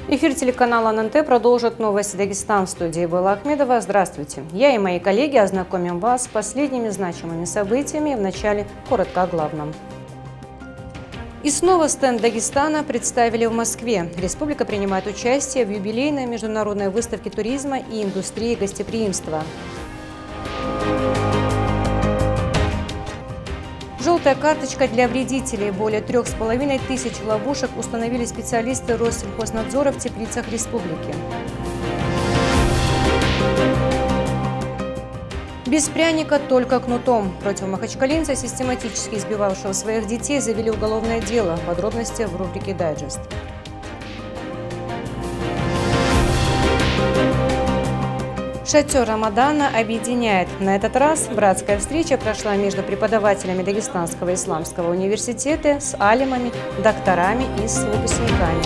Эфир телеканала ННТ продолжит новости Дагестан. В студии Белла Ахмедова. Здравствуйте. Я и мои коллеги ознакомим вас с последними значимыми событиями. Вначале коротко о главном. И снова стенд Дагестана представили в Москве. Республика принимает участие в юбилейной международной выставке туризма и индустрии гостеприимства. Желтая карточка для вредителей. Более 3500 ловушек установили специалисты Россельхознадзора в теплицах республики. Без пряника, только кнутом. Против махачкалинца, систематически избивавшего своих детей, завели уголовное дело. Подробности в рубрике «Дайджест». Шатер Рамадана объединяет. На этот раз братская встреча прошла между преподавателями Дагестанского исламского университета с алимами, докторами и с выпускниками.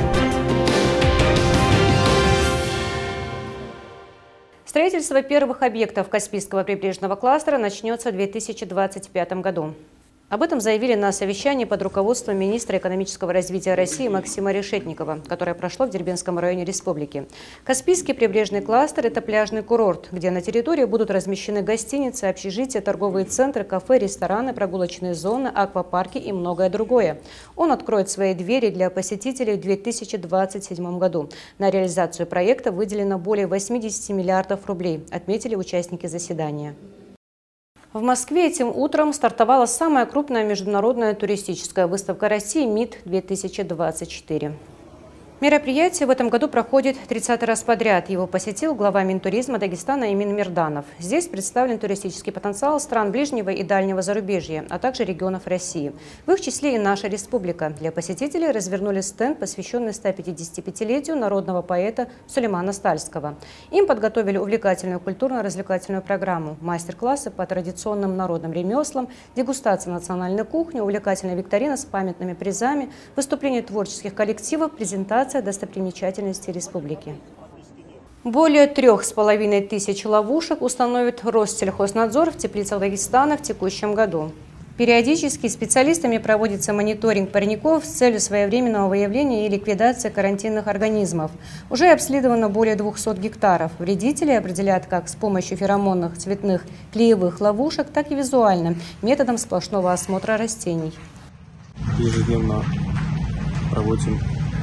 Строительство первых объектов Каспийского прибрежного кластера начнется в 2025 году. Об этом заявили на совещании под руководством министра экономического развития России Максима Решетникова, которое прошло в Дербентском районе республики. Каспийский прибрежный кластер – это пляжный курорт, где на территории будут размещены гостиницы, общежития, торговые центры, кафе, рестораны, прогулочные зоны, аквапарки и многое другое. Он откроет свои двери для посетителей в 2027 году. На реализацию проекта выделено более 80 миллиардов рублей, отметили участники заседания. В Москве этим утром стартовала самая крупная международная туристическая выставка России МИД-2024. Мероприятие в этом году проходит 30-й раз подряд. Его посетил глава Минтуризма Дагестана Эмин Мирданов. Здесь представлен туристический потенциал стран ближнего и дальнего зарубежья, а также регионов России. В их числе и наша республика. Для посетителей развернули стенд, посвященный 155-летию народного поэта Сулеймана Стальского. Им подготовили увлекательную культурно-развлекательную программу, мастер-классы по традиционным народным ремеслам, дегустация национальной кухни, увлекательная викторина с памятными призами, выступления творческих коллективов, презентация достопримечательностей республики. Более 3500 ловушек установит Россельхознадзор в теплицах Дагестана в текущем году. Периодически специалистами проводится мониторинг парников с целью своевременного выявления и ликвидации карантинных организмов. Уже обследовано более 200 гектаров. Вредители определяют как с помощью феромонных цветных клеевых ловушек, так и визуально, методом сплошного осмотра растений. Ежедневно проводим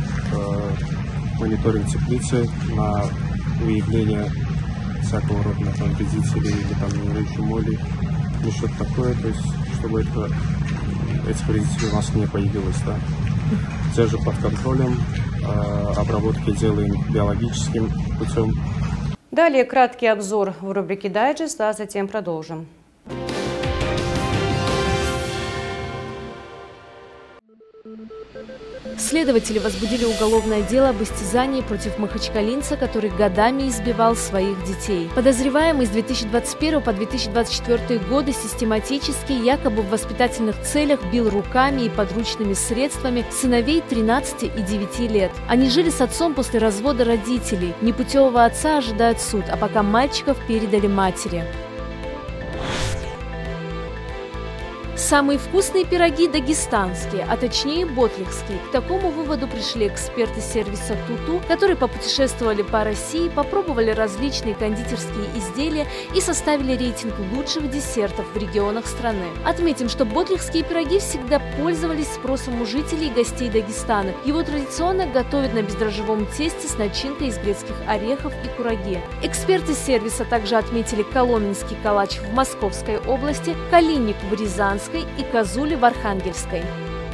мониторинг теплицы на выявление всякого рода вредителей или там речи моли, или что-то такое, то есть чтобы этих вредителей у нас не появилось. Да? Те же под контролем, обработки делаем биологическим путем. Далее краткий обзор в рубрике «Дайджест», а затем продолжим. Следователи возбудили уголовное дело об истязании против махачкалинца, который годами избивал своих детей. Подозреваемый с 2021 по 2024 годы систематически, якобы в воспитательных целях, бил руками и подручными средствами сыновей 13 и 9 лет. Они жили с отцом после развода родителей. Непутевого отца ожидает суд, а пока мальчиков передали матери. Самые вкусные пироги дагестанские, а точнее ботлихские. К такому выводу пришли эксперты сервиса «Туту», которые попутешествовали по России, попробовали различные кондитерские изделия и составили рейтинг лучших десертов в регионах страны. Отметим, что ботлихские пироги всегда пользовались спросом у жителей и гостей Дагестана. Его традиционно готовят на бездрожжевом тесте с начинкой из грецких орехов и кураги. Эксперты сервиса также отметили коломенский калач в Московской области, калинник в Рязанской и козули в Архангельской.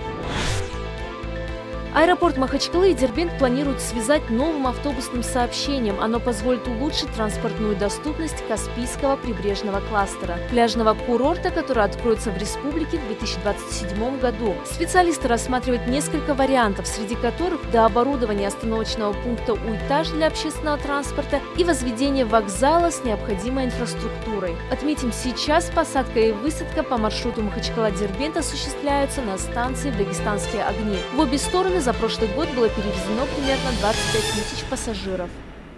Аэропорт Махачкалы и Дербент планируют связать новым автобусным сообщением. Оно позволит улучшить транспортную доступность Каспийского прибрежного кластера, пляжного курорта, который откроется в республике в 2027 году. Специалисты рассматривают несколько вариантов, среди которых дооборудование остановочного пункта «Уйтаж» для общественного транспорта и возведение вокзала с необходимой инфраструктурой. Отметим, сейчас посадка и высадка по маршруту Махачкала-Дербент осуществляются на станции в Дагестанские огни. В обе стороны за прошлый год было перевезено примерно 25 тысяч пассажиров.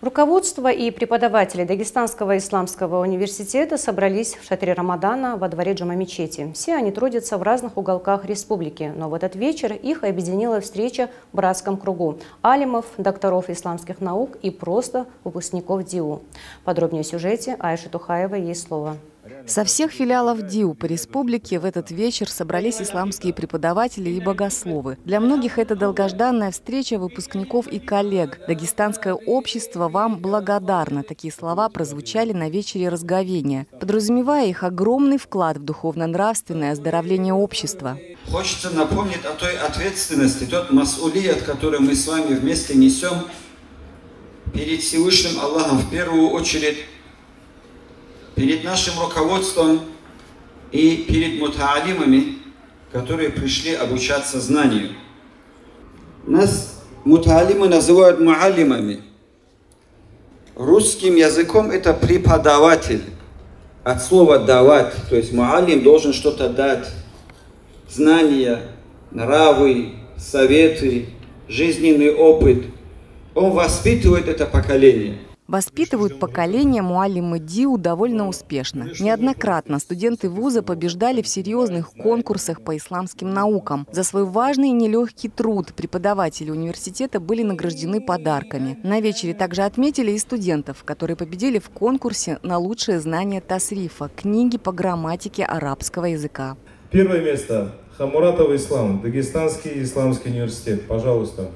Руководство и преподаватели Дагестанского исламского университета собрались в шатре Рамадана во дворе Джума-мечети. Все они трудятся в разных уголках республики, но в этот вечер их объединила встреча в братском кругу алимов, докторов исламских наук и просто выпускников ДИУ. Подробнее в сюжете Айши Тухаевой, ей слово. Со всех филиалов ДИУ по республике в этот вечер собрались исламские преподаватели и богословы. Для многих это долгожданная встреча выпускников и коллег. Дагестанское общество вам благодарно. Такие слова прозвучали на вечере разговения, подразумевая их огромный вклад в духовно-нравственное оздоровление общества. Хочется напомнить о той ответственности, тот мас'улият, который мы с вами вместе несем перед Всевышним Аллахом, в первую очередь перед нашим руководством и перед мутаалимами, которые пришли обучаться знанию. Нас мутаалимы называют муалимами. Русским языком это преподаватель. От слова давать, то есть муалим должен что-то дать. Знания, нравы, советы, жизненный опыт. Он воспитывает это поколение. Воспитывают поколение муалимы ДИУ довольно успешно. Неоднократно студенты вуза побеждали в серьезных конкурсах по исламским наукам. За свой важный и нелегкий труд преподаватели университета были награждены подарками. На вечере также отметили и студентов, которые победили в конкурсе на лучшее знание тасрифа, книги по грамматике арабского языка. Первое место. Хамуратов Ислам, Дагестанский исламский университет. Пожалуйста.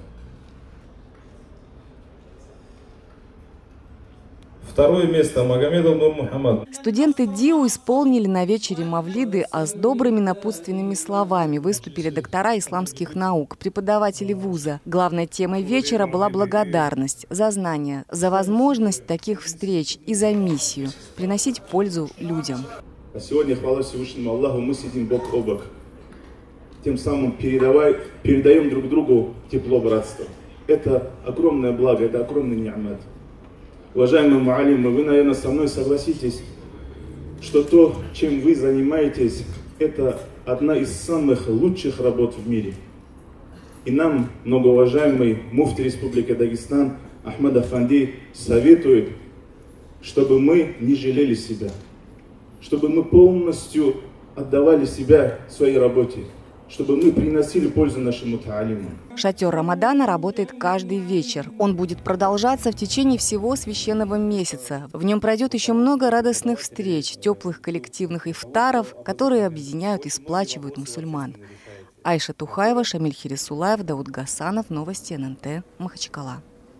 Второе место. Магомедов Нур Мухаммад. Студенты ДИУ исполнили на вечере мавлиды, а с добрыми напутственными словами выступили доктора исламских наук, преподаватели вуза. Главной темой вечера была благодарность за знания, за возможность таких встреч и за миссию – приносить пользу людям. А сегодня, хвала Всевышнему Аллаху, мы сидим бок о бок. Тем самым передаем друг другу тепло братства. Это огромное благо, это огромный ни'мат. Уважаемые муалимы, вы, наверное, со мной согласитесь, что то, чем вы занимаетесь, это одна из самых лучших работ в мире. И нам, многоуважаемый муфти Республики Дагестан Ахмад Афанди советует, чтобы мы не жалели себя, чтобы мы полностью отдавали себя своей работе, чтобы мы приносили пользу нашим мутаалимам. Шатер Рамадана работает каждый вечер. Он будет продолжаться в течение всего священного месяца. В нем пройдет еще много радостных встреч, теплых коллективных ифтаров, которые объединяют и сплачивают мусульман. Айша Тухаева, Шамиль Хирисулаев, Дауд Гасанов. Новости ННТ. Махачкала.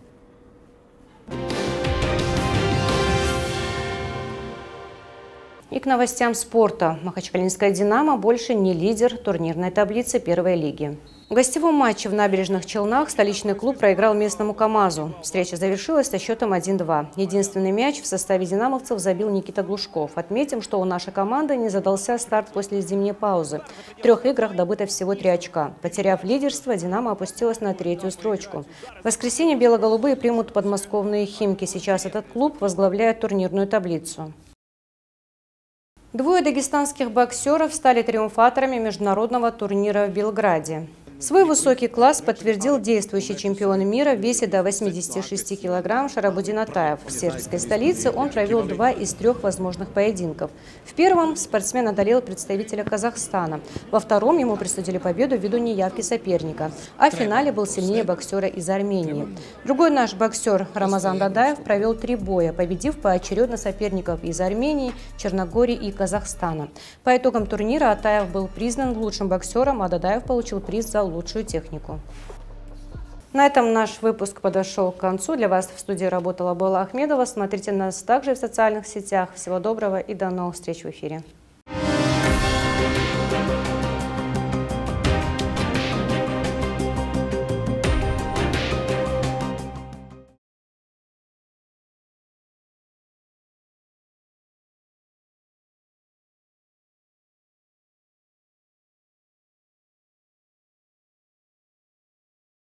И к новостям спорта. Махачкалинская «Динамо» больше не лидер турнирной таблицы первой лиги. В гостевом матче в Набережных Челнах столичный клуб проиграл местному КамАЗу. Встреча завершилась со счетом 1-2. Единственный мяч в составе динамовцев забил Никита Глушков. Отметим, что у нашей команды не задался старт после зимней паузы. В 3 играх добыто всего 3 очка. Потеряв лидерство, «Динамо» опустилась на 3-ю строчку. В воскресенье бело-голубые примут подмосковные «Химки». Сейчас этот клуб возглавляет турнирную таблицу. 2 дагестанских боксеров стали триумфаторами международного турнира в Белграде. Свой высокий класс подтвердил действующий чемпион мира в весе до 86 килограмм Шарабудин Атаев. В сербской столице он провел 2 из 3 возможных поединков. В первом спортсмен одолел представителя Казахстана. Во втором ему присудили победу ввиду неявки соперника. А в финале был сильнее боксера из Армении. Другой наш боксер Рамазан Дадаев провел 3 боя, победив поочередно соперников из Армении, Черногории и Казахстана. По итогам турнира Атаев был признан лучшим боксером, а Дадаев получил приз за лучшую технику. На этом наш выпуск подошел к концу. Для вас в студии работала Белла Ахмедова. Смотрите нас также в социальных сетях. Всего доброго и до новых встреч в эфире.